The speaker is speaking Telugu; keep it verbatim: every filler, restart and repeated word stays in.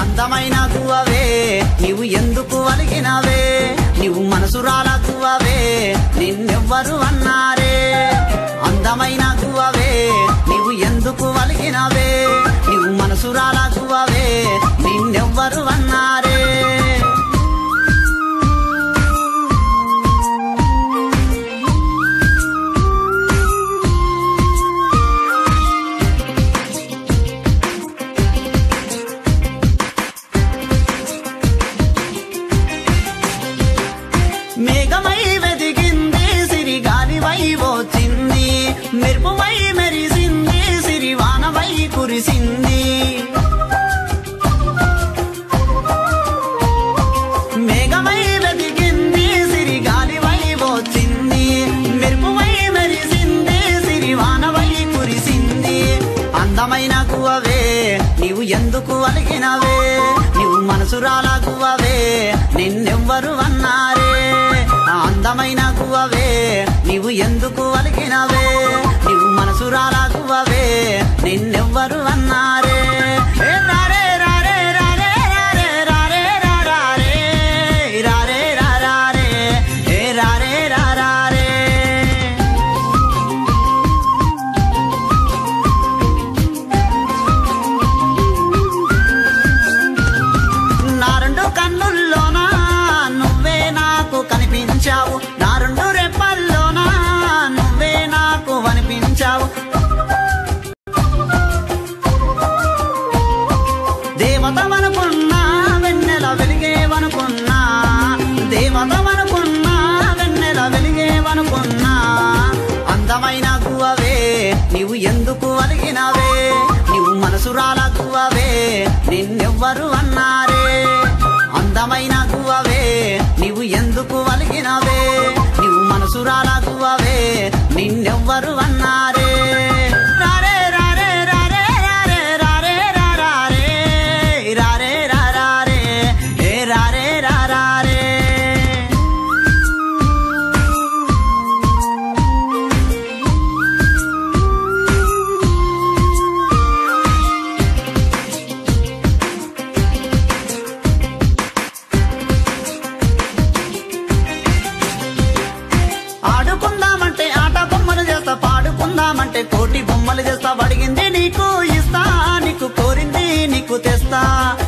అందమైన గువ్వవే నీవు ఎందుకు అలిగినవే నీవు మనసురాల గువ్వవే నిన్నెవ్వరు అన్నారే అందమైన గువ్వవే నీవు ఎందుకు అలిగినవే నీవు మనసురాల గువ్వవే నిన్నెవ్వరు అన్నారే మేఘమై వెదిగింది సిరిగాలివై వచ్చింది మెరుపువై మెరిసింది సిరివానవై కురిసింది మేఘమై వెదిగింది సిరిగాలివై వచ్చింది మెరుపువై మెరిసింది సిరివానవై కురిసింది అందమైన గువ్వవే నీవు ఎందుకు అలిగినవే నీవు మనసురాల గువ్వవే నిన్నెవ్వరు అన్నారే అందమైన గువ్వవే నీవు ఎందుకు అలిగినవే నీవు మనసురాల గువ్వవే నిన్నెవ్వరు అన్నారే రారే రారే రారే రారే రారే రారే రారే రారే ఏ రారే రారే నా రెండు కన్నుల్లోనా నువ్వే నాకు కనిపించావు నా రెండు రెప్పల్లోనా నువ్వే నాకు అనిపించావు దేవతవనుకున్నా వెన్నెల వెలిగేవనుకున్నా దేవతవనుకున్నా వెన్నెల వెలిగేవనుకున్నా అందమైన గువ్వవే నీవు ఎందుకు అలిగినవే నీవు మనసురాల గువ్వవే నిన్నెవ్వరు అన్నారే అందమైన గువ్వవే నీవు ఎందుకు అలిగినవే నీవు మనసురాల గువ్వవే నిన్నెవ్వరు అన్నారే రారే రారే రారే రారే రారే రారే రారే రారే ఏ రారే రారే ఆడుకుందామంటే ఆట బొమ్మలు చేస్తా పాడుకుందామంటే కోటి బొమ్మలు చేస్తా అడిగింది నీకు ఇస్తా నీకు కోరింది నీకు తెస్తా